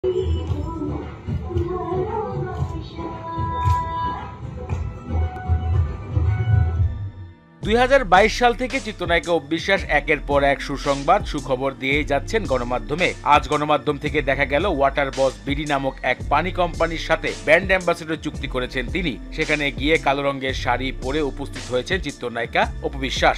সাল থেকে চিত্রনায়িকা অপবিশ্বাস একের পর এক সুসংবাদ সুখবর দিয়েই যাচ্ছেন গণমাধ্যমে। আজ গণমাধ্যম থেকে দেখা গেল ওয়াটার বস বিডি নামক এক পানি কোম্পানির সাথে ব্র্যান্ড অ্যাম্বাসেডর চুক্তি করেছেন তিনি। সেখানে গিয়ে কালো রঙের শাড়ি পরে উপস্থিত হয়েছেন চিত্রনায়িকা অপবিশ্বাস।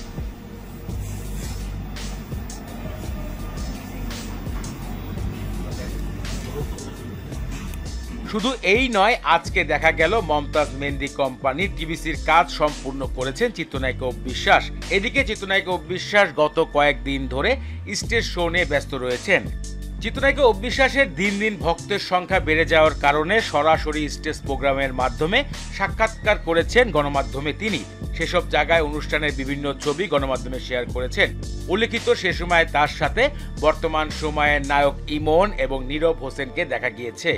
শুধু এই নয়, আজকে দেখা গেল মমতাজ মেহেন্দি কোম্পানির টিভিসির কাজ সম্পূর্ণ করেছেন চিত্রনায়িকা অপবিশ্বাস। এদিকে চিত্রনায়িকা অপবিশ্বাস গত কয়েকদিন ধরে স্টেজ শো নিয়ে ব্যস্ত রয়েছেন। চিত্রনায়িকা অপবিশ্বাসের দিন দিন ভক্তের সংখ্যা বেড়ে যাওয়ার কারণে সরাসরি স্টেজ প্রোগ্রামের মাধ্যমে সাক্ষাৎকার করেছেন গণমাধ্যমে তিনি। সেসব জায়গায় অনুষ্ঠানের বিভিন্ন ছবি গণমাধ্যমে শেয়ার করেছেন। উল্লেখিত সে সময় তার সাথে বর্তমান সময়ের নায়ক ইমন এবং নীরব হোসেনকে দেখা গিয়েছে।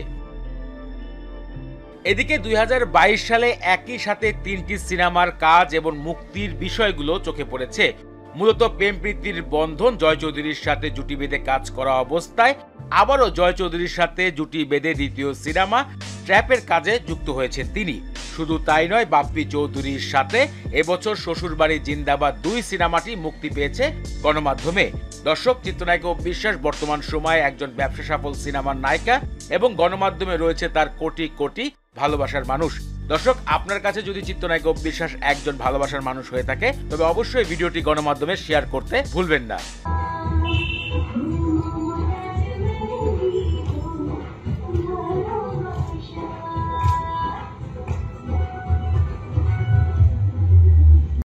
এদিকে 2022 সালে একই সাথে 3টি সিনেমার কাজ এবং মুক্তির বিষয়গুলো চোখে পড়েছে। মূলত প্রেম প্রীতির বন্ধন জয় চৌধুরীর সাথে জুটি বেঁধে কাজ করা অবস্থায় আবারও জয় চৌধুরীর সাথে জুটি বেঁধে দ্বিতীয় সিনেমা ট্র্যাপের কাজে যুক্ত হয়েছেন তিনি। শুধু তাই নয়, বাপ্পি চৌধুরীর সাথে এবছর শ্বশুরবাড়ি জিন্দাবাদ 2 সিনেমাটি মুক্তি পেয়েছে গণমাধ্যমে। দর্শক, চিত্রনায়িকা অপবিশ্বাস বর্তমান সময়ে একজন ব্যবসা সফল সিনেমার নায়িকা এবং গণমাধ্যমে রয়েছে তার কোটি কোটি ভালোবাসার মানুষ। দর্শক, আপনার কাছে যদি চিত্রনায়িকা অপবিশ্বাস একজন ভালোবাসার মানুষ হয়ে থাকে তবে অবশ্যই ভিডিওটি গণমাধ্যমে শেয়ার করতে ভুলবেন না।